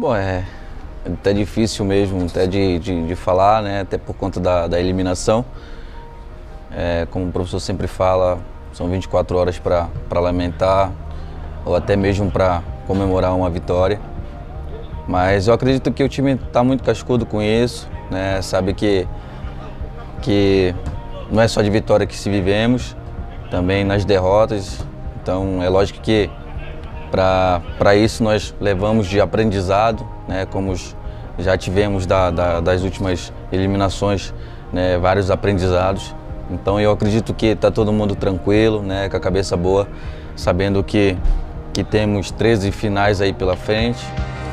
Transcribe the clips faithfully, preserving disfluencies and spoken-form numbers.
Bom, é até difícil mesmo até de, de, de falar, né? Até por conta da, da eliminação. É, como o professor sempre fala, são vinte e quatro horas para lamentar ou até mesmo para comemorar uma vitória. Mas eu acredito que o time está muito cascudo com isso, né? Sabe que, que não é só de vitória que se vivemos, também nas derrotas. Então é lógico que para isso nós levamos de aprendizado, né? Como já tivemos da, da, das últimas eliminações, né? Vários aprendizados. Então eu acredito que está todo mundo tranquilo, né? Com a cabeça boa, sabendo que, que temos treze finais aí pela frente.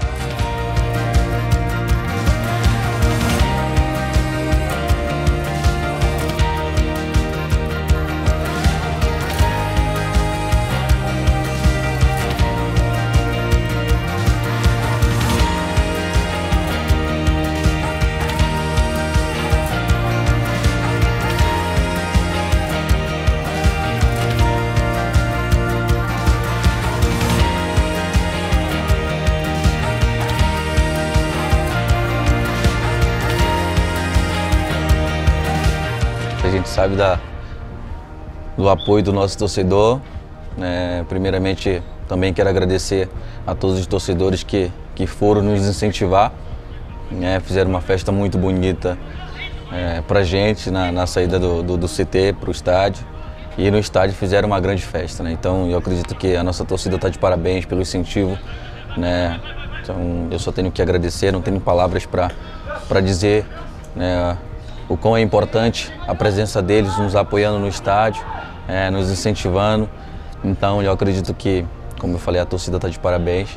A gente sabe da, do apoio do nosso torcedor, né? Primeiramente, também quero agradecer a todos os torcedores que, que foram nos incentivar, né? Fizeram uma festa muito bonita é, pra gente na, na saída do, do, do C T para o estádio, e no estádio fizeram uma grande festa, né? Então eu acredito que a nossa torcida está de parabéns pelo incentivo, né? Então eu só tenho que agradecer, não tenho palavras para para dizer, né, o quão é importante a presença deles nos apoiando no estádio, é, nos incentivando. Então eu acredito que, como eu falei, a torcida está de parabéns.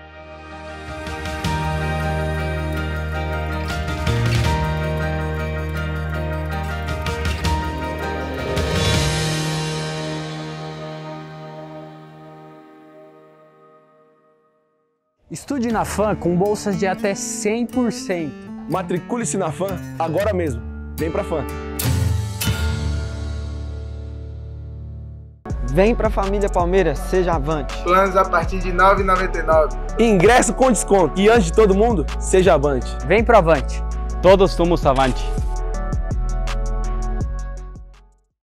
Estude na F A M com bolsas de até cem por cento. Matricule-se na F A M agora mesmo. Vem pra F A M. Vem pra família Palmeiras, seja avante. Planos a partir de nove reais e noventa e nove centavos. Ingresso com desconto. E antes de todo mundo, seja avante. Vem pro Avante. Todos somos avante.